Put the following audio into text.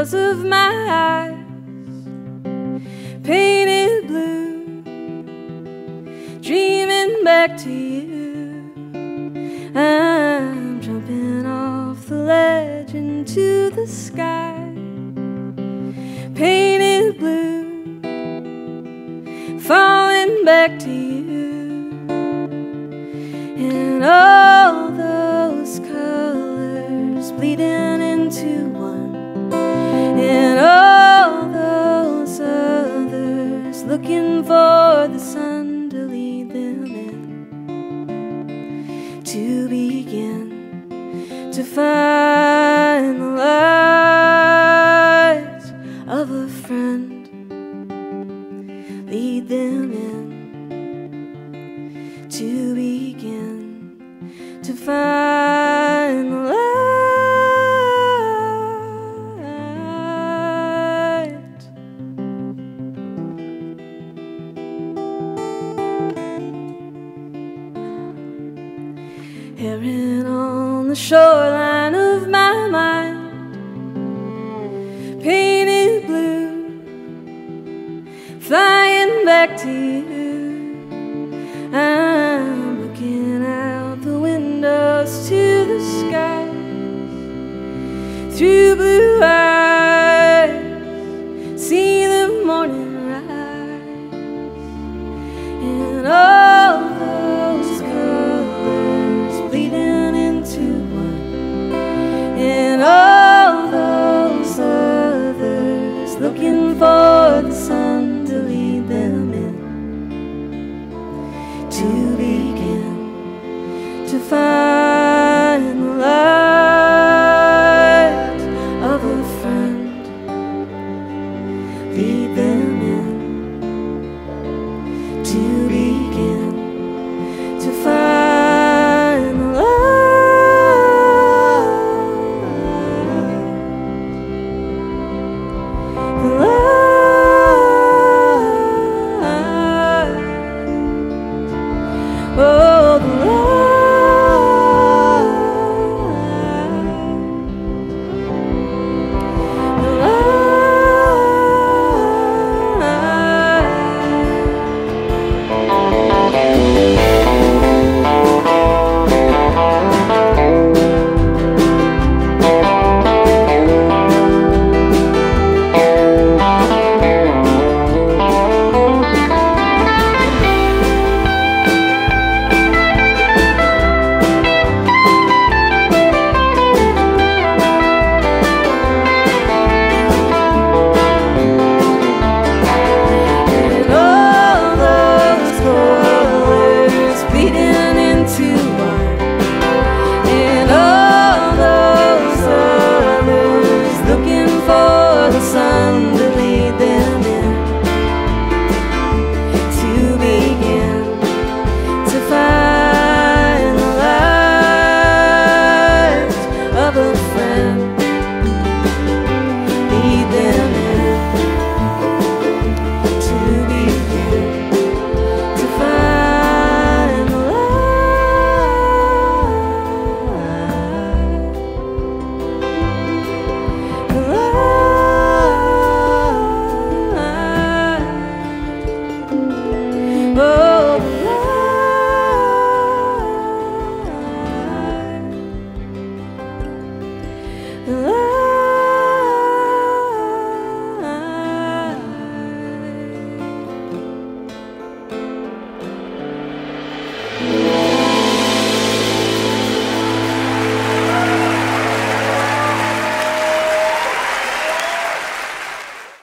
windows of my eyes painted blue, dreaming back to you. I'm jumping off the ledge into the sky, painted blue, falling back to you. And all those colors bleeding into one, and all those others looking for the sun to lead them in, to begin to find the light of a friend, lead them in, to begin to find the light. Heron on the shoreline of my mind, painted blue, flying back to you. I'm looking out the windows to the sky, through blue eyes.